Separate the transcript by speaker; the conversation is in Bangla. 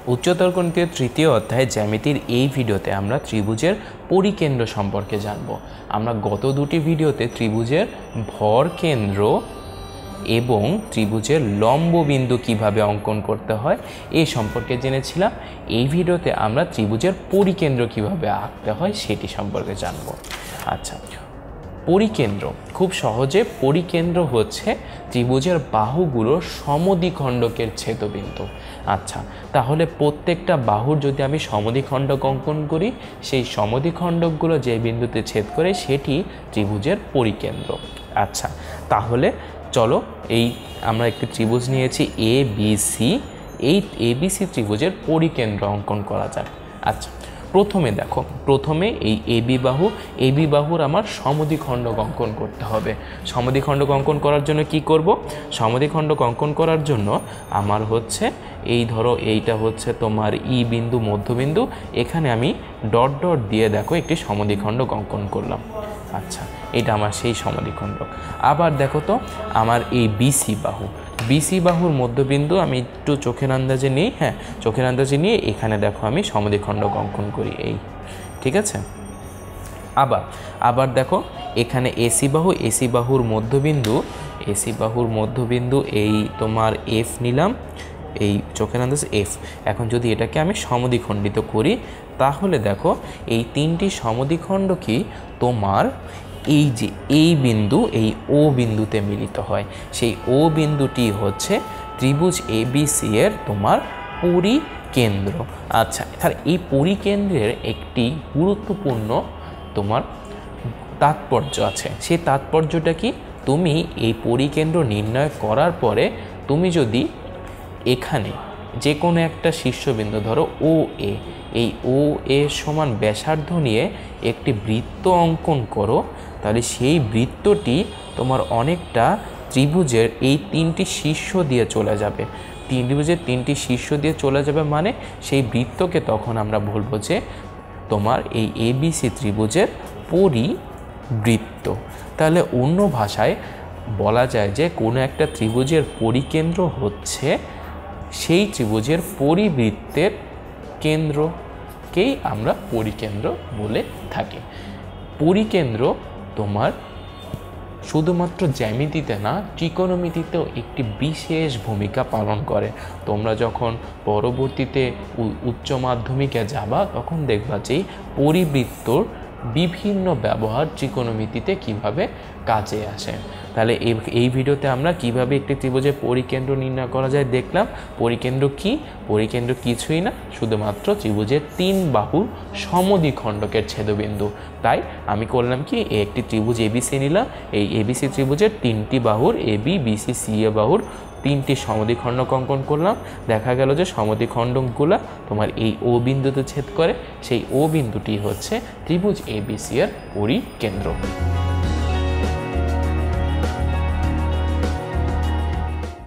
Speaker 1: উচ্চতর গণিতের তৃতীয় অধ্যায় জ্যামিতির এই ভিডিওতে আমরা ত্রিভুজের পরিকেন্দ্র সম্পর্কে জানব। আমরা গত দুটি ভিডিওতে ত্রিভুজের ভর কেন্দ্র এবং ত্রিভুজের লম্ব বিন্দু কিভাবে অঙ্কন করতে হয় এই সম্পর্কে জেনেছিলাম। এই ভিডিওতে আমরা ত্রিভুজের পরিকেন্দ্র কিভাবে আঁকতে হয় সেটি সম্পর্কে জানব। আচ্ছা, পরিকেন্দ্র খুব সহজে পরিকেন্দ্র হচ্ছে ত্রিভুজের বাহুগুলোর সমদ্বিখণ্ডকের ছেদবিন্দু। আচ্ছা, তাহলে প্রত্যেকটা বাহুর যদি আমি সমদ্বিখণ্ডক অঙ্কন করি, সেই সমদ্বিখণ্ডকগুলো যে বিন্দুতে ছেদ করে সেটি ত্রিভুজের পরিকেন্দ্র। আচ্ছা, তাহলে চলো আমরা একটি ত্রিভুজ নিয়েছি ABC। এই ABC ত্রিভুজের পরিকেন্দ্র অঙ্কন করা যাক। আচ্ছা, প্রথমে এই AB বাহুর আমার সমদ্বিখণ্ডক অঙ্কন করতে হবে। সমদ্বিখণ্ডক অঙ্কন করার জন্য কি করব? সমদ্বিখণ্ডক অঙ্কন করার জন্য আমার হচ্ছে ধরো এইটা হচ্ছে তোমার ই বিন্দু, মধ্যবিন্দু। এখানে আমি ডট ডট দিয়ে দেখো একটি সমদ্বিখণ্ডক অঙ্কন করলাম। আচ্ছা, এটা আমার সেই সমদ্বিখণ্ডক। আবার দেখো তো আমার এই BC বাহুর মধ্যবিন্দু আমি একটু চোখের আন্দাজে নিই। চোখের আন্দাজে নিয়ে এখানে দেখো আমি সমদ্বিখণ্ডক অঙ্কন করি ঠিক আছে। আবার দেখো এখানে AC বাহুর মধ্যবিন্দু এই তোমার F নিলাম, এই চোখের আন্দাজে F। এখন যদি এটাকে আমি সমদ্বিখণ্ডিত করি, তাহলে দেখো এই তিনটি সমদ্বিখণ্ডকই তোমার এই বিন্দু, এই O বিন্দুতে মিলিত হয়। সেই O বিন্দুটি হচ্ছে ত্রিভুজ ABC এর তোমার পরিকেন্দ্র। আচ্ছা, তাহলে এই পরিকেন্দ্রের একটি গুরুত্বপূর্ণ তোমার তাৎপর্য আছে। সেই তাৎপর্যটা কি? তুমি এই পরিকেন্দ্র নির্ণয় করার পরে তুমি যদি এখানে যে কোনো একটা শীর্ষবিন্দু ধরো OA, এই OA সমান ব্যাসার্ধ নিয়ে একটি বৃত্ত অঙ্কন করো, তাহলে সেই বৃত্তটি তোমার অনেকটা ত্রিভুজের এই তিনটি শীর্ষ দিয়ে চলে যাবে। ত্রিভুজের তিনটি শীর্ষ দিয়ে চলে যাবে মানে সেই বৃত্তকে তখন আমরা বলবো যে তোমার এই ABC ত্রিভুজের পরিবৃত্ত। তাহলে অন্য ভাষায় বলা যায় যে কোনো একটা ত্রিভুজের পরিকেন্দ্র হচ্ছে সেই ত্রিভুজের পরিবৃত্তের কেন্দ্রকেই আমরা পরিকেন্দ্র বলে থাকি। পরিকেন্দ্র তোমার শুধুমাত্র জ্যামিতিতে না, ত্রিকোণমিতিতেও একটি বিশেষ ভূমিকা পালন করে। তোমরা যখন পরবর্তীতে উচ্চ মাধ্যমিকে যাবা তখন দেখবা যে পরিবৃত্তর বিভিন্ন ব্যবহার ত্রিকোণমিতিতে কিভাবে কাজে আসে। তাহলে এই ভিডিওতে আমরা কিভাবে একটি ত্রিভুজের পরিকেন্দ্র নির্ণয় করা যায় দেখলাম। পরিকেন্দ্র কি? পরিকেন্দ্র কিছুই না, শুধুমাত্র ত্রিভুজের তিন বাহুর সমদ্বিখণ্ডকের ছেদবিন্দু। তাই আমি করলাম কি, একটি ত্রিভুজ ABC নিলাম। এই ABC ত্রিভুজের তিনটি বাহুর AB, BC, CA বাহুর তিনটি সমদ্বিখণ্ডক অঙ্কন করলাম। দেখা গেল যে সমদ্বিখণ্ডকগুলো তোমার এই O বিন্দুতে ছেদ করে। সেই O বিন্দুটি হচ্ছে ত্রিভুজ ABC এর পরিকেন্দ্র।